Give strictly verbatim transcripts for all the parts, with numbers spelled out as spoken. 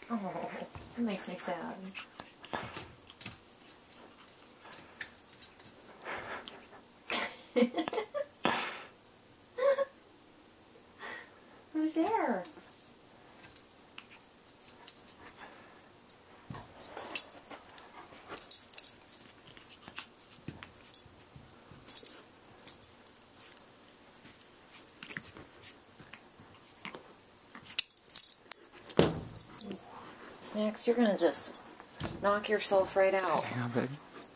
Oh, it makes me sad. Who's there? Snacks, you're gonna just knock yourself right out. Yeah, babe.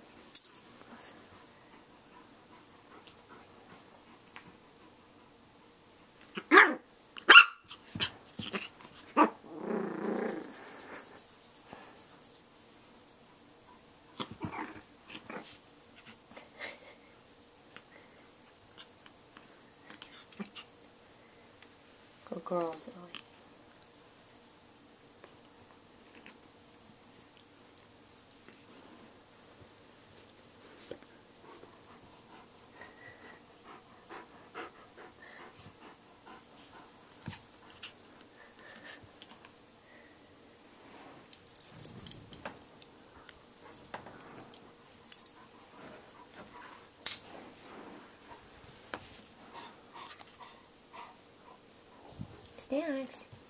Good girl, Zoe. Snacks.